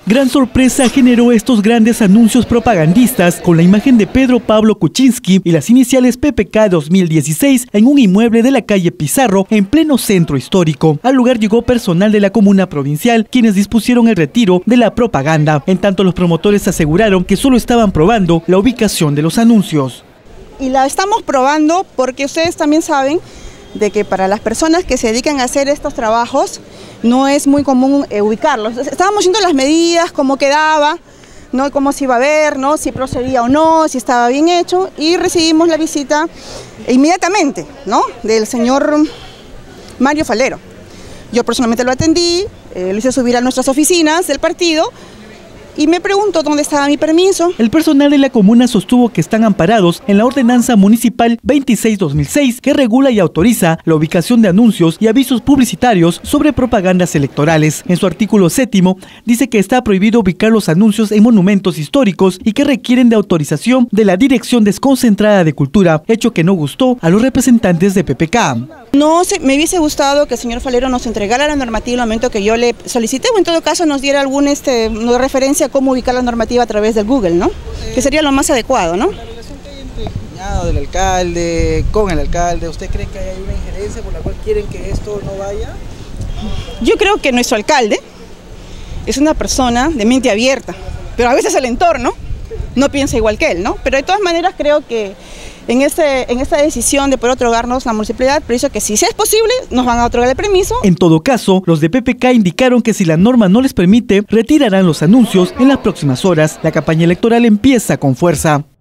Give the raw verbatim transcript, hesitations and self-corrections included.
Gran sorpresa generó estos grandes anuncios propagandistas con la imagen de Pedro Pablo Kuczynski y las iniciales P P K dos mil dieciséis en un inmueble de la calle Pizarro en pleno centro histórico. Al lugar llegó personal de la comuna provincial, quienes dispusieron el retiro de la propaganda. En tanto, los promotores aseguraron que solo estaban probando la ubicación de los anuncios. Y la estamos probando porque ustedes también saben de que para las personas que se dedican a hacer estos trabajos no es muy común eh, ubicarlos. Estábamos viendo las medidas, cómo quedaba, ¿no? Cómo se iba a ver, ¿no? Si procedía o no, si estaba bien hecho, y recibimos la visita inmediatamente, ¿no? Del señor Mario Falero. Yo personalmente lo atendí, eh, lo hice subir a nuestras oficinas del partido, y me preguntó dónde estaba mi permiso. El personal de la comuna sostuvo que están amparados en la Ordenanza Municipal veintiséis dos mil seis, que regula y autoriza la ubicación de anuncios y avisos publicitarios sobre propagandas electorales. En su artículo séptimo, dice que está prohibido ubicar los anuncios en monumentos históricos y que requieren de autorización de la Dirección Desconcentrada de Cultura, hecho que no gustó a los representantes de P P K. No sé, me hubiese gustado que el señor Falero nos entregara la normativa en el momento que yo le solicité, o en todo caso nos diera alguna este, referencia a cómo ubicar la normativa a través del Google, ¿no? Que sería lo más adecuado, ¿no? La relación que hay entre el cuñado del alcalde, con el alcalde, ¿usted cree que hay una injerencia por la cual quieren que esto no vaya? Yo creo que nuestro alcalde es una persona de mente abierta, pero a veces el entorno no piensa igual que él, ¿no? Pero de todas maneras creo que en, este, en esta decisión de poder otorgarnos la municipalidad, preciso que si es posible, nos van a otorgar el permiso. En todo caso, los de P P K indicaron que si la norma no les permite, retirarán los anuncios en las próximas horas. La campaña electoral empieza con fuerza.